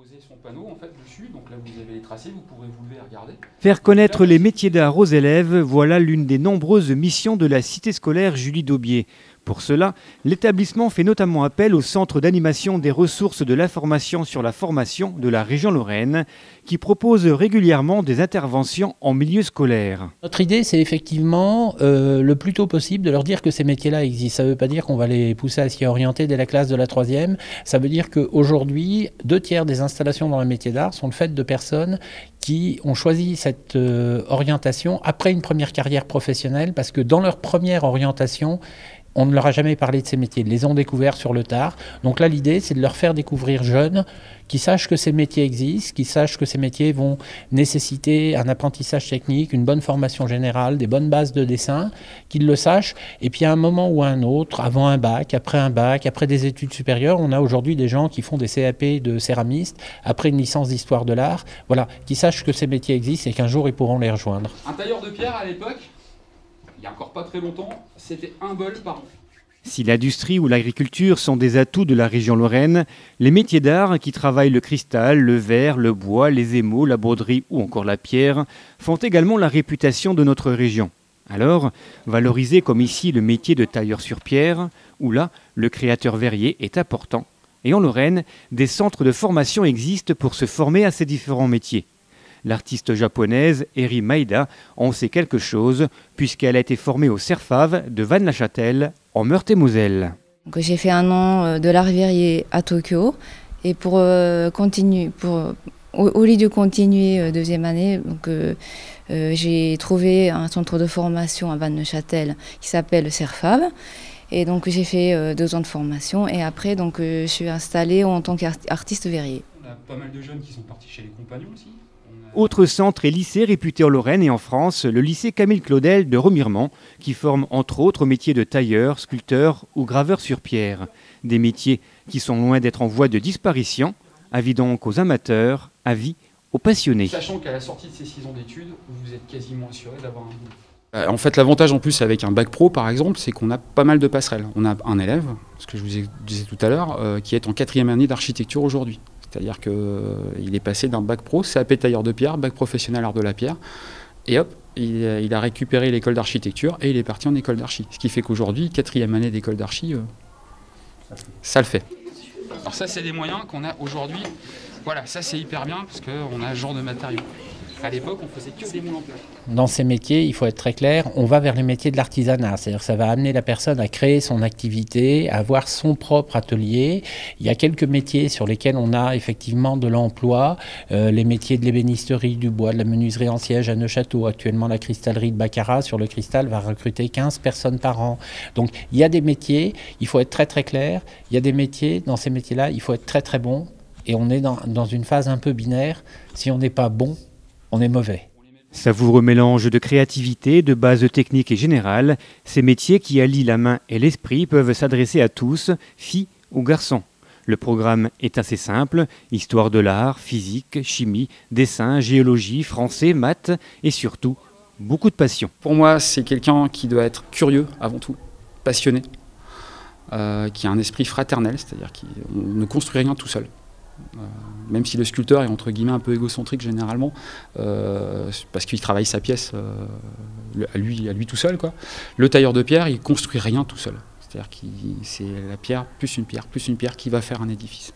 poser son panneau en fait dessus, donc là vous avez les tracés, vous pourrez vous lever et regarder. Faire connaître les métiers d'art aux élèves, voilà l'une des nombreuses missions de la cité scolaire Julie Daubié. Pour cela, l'établissement fait notamment appel au Centre d'animation des ressources de l'information sur la formation de la région Lorraine, qui propose régulièrement des interventions en milieu scolaire. Notre idée, c'est effectivement le plus tôt possible de leur dire que ces métiers-là existent. Ça ne veut pas dire qu'on va les pousser à s'y orienter dès la classe de la 3e. Ça veut dire qu'aujourd'hui, 2/3 des installations dans les métiers d'art sont le fait de personnes qui ont choisi cette orientation après une première carrière professionnelle, parce que dans leur première orientation, on ne leur a jamais parlé de ces métiers, ils les ont découverts sur le tard. Donc là, l'idée, c'est de leur faire découvrir jeunes, qui sachent que ces métiers existent, qui sachent que ces métiers vont nécessiter un apprentissage technique, une bonne formation générale, des bonnes bases de dessin, qu'ils le sachent. Et puis à un moment ou à un autre, avant un bac, après des études supérieures, on a aujourd'hui des gens qui font des CAP de céramistes, après une licence d'histoire de l'art, voilà, qui sachent que ces métiers existent et qu'un jour, ils pourront les rejoindre. Un tailleur de pierre à l'époque, il n'y a encore pas très longtemps, c'était 1 bol par an. Si l'industrie ou l'agriculture sont des atouts de la région Lorraine, les métiers d'art qui travaillent le cristal, le verre, le bois, les émaux, la broderie ou encore la pierre font également la réputation de notre région. Alors, valoriser comme ici le métier de tailleur sur pierre, où là, le créateur verrier est important. Et en Lorraine, des centres de formation existent pour se former à ces différents métiers. L'artiste japonaise Eri Maeda en sait quelque chose puisqu'elle a été formée au CERFAV de Vannes-la-Châtel en Meurthe-et-Moselle. J'ai fait 1 an de l'art verrier à Tokyo et au lieu de continuer 2e année, j'ai trouvé un centre de formation à Vannes-le-Châtel qui s'appelle CERFAV. Et donc j'ai fait 2 ans de formation et après je suis installée en tant qu'artiste verrier. On a pas mal de jeunes qui sont partis chez les compagnons aussi. Autre centre et lycée réputé en Lorraine et en France, le lycée Camille Claudel de Remiremont, qui forme entre autres au métier de tailleur, sculpteur ou graveur sur pierre. Des métiers qui sont loin d'être en voie de disparition. Avis donc aux amateurs, avis aux passionnés. Sachant qu'à la sortie de ces 6 ans d'études, vous êtes quasiment assuré d'avoir un boulot. En fait, l'avantage en plus avec un bac pro, par exemple, c'est qu'on a pas mal de passerelles. On a un élève, ce que je vous disais tout à l'heure, qui est en 4e année d'architecture aujourd'hui. C'est-à-dire qu'il est passé d'un bac pro, CAP tailleur de pierre, bac professionnel art de la pierre, et hop, il a récupéré l'école d'architecture et il est parti en école d'archi. Ce qui fait qu'aujourd'hui, 4e année d'école d'archi, ça le fait. Alors ça, c'est des moyens qu'on a aujourd'hui. Voilà, ça c'est hyper bien parce qu'on a ce genre de matériaux. À l'époque, on faisait que des moules en plaques. Dans ces métiers, il faut être très clair, on va vers les métiers de l'artisanat. C'est-à-dire que ça va amener la personne à créer son activité, à avoir son propre atelier. Il y a quelques métiers sur lesquels on a effectivement de l'emploi. Les métiers de l'ébénisterie, du bois, de la menuiserie en siège à Neufchâteau. Actuellement, la cristallerie de Baccarat, sur le cristal, va recruter 15 personnes par an. Donc, il y a des métiers, il faut être très très clair. Il y a des métiers, dans ces métiers-là, il faut être très très bon. Et on est dans une phase un peu binaire. Si on n'est pas bon, on est mauvais. Savoureux mélange de créativité, de bases techniques et générales, ces métiers qui allient la main et l'esprit peuvent s'adresser à tous, filles ou garçons. Le programme est assez simple, histoire de l'art, physique, chimie, dessin, géologie, français, maths et surtout beaucoup de passion. Pour moi, c'est quelqu'un qui doit être curieux avant tout, passionné, qui a un esprit fraternel, c'est-à-dire qu'on ne construit rien tout seul. Même si le sculpteur est entre guillemets un peu égocentrique généralement, parce qu'il travaille sa pièce à lui tout seul, quoi. Le tailleur de pierre, il construit rien tout seul. C'est-à-dire que c'est la pierre plus une pierre qui va faire un édifice.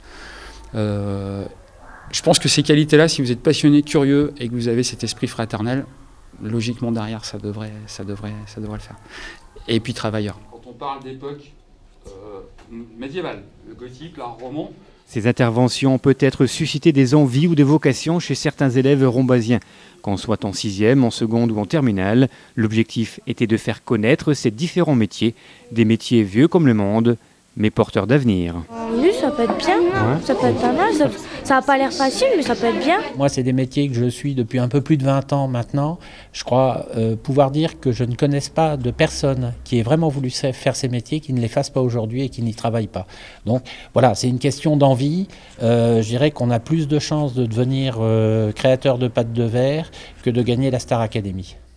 Je pense que ces qualités-là, si vous êtes passionné, curieux et que vous avez cet esprit fraternel, logiquement derrière, ça devrait le faire. Et puis travailleur. Quand on parle d'époque médiévale, le gothique, l'art roman. Ces interventions ont peut-être suscité des envies ou des vocations chez certains élèves rombasiens. Qu'on soit en 6e, en seconde ou en terminale, l'objectif était de faire connaître ces différents métiers, des métiers vieux comme le monde, mais porteurs d'avenir. Oui, ça peut être bien, ouais. Ça peut être pas mal, ça n'a pas l'air facile, mais ça peut être bien. Moi, c'est des métiers que je suis depuis un peu plus de 20 ans maintenant. Je crois pouvoir dire que je ne connaisse pas de personne qui ait vraiment voulu faire ces métiers, qui ne les fasse pas aujourd'hui et qui n'y travaille pas. Donc voilà, c'est une question d'envie. Je dirais qu'on a plus de chances de devenir créateur de pâtes de verre que de gagner la Star Academy.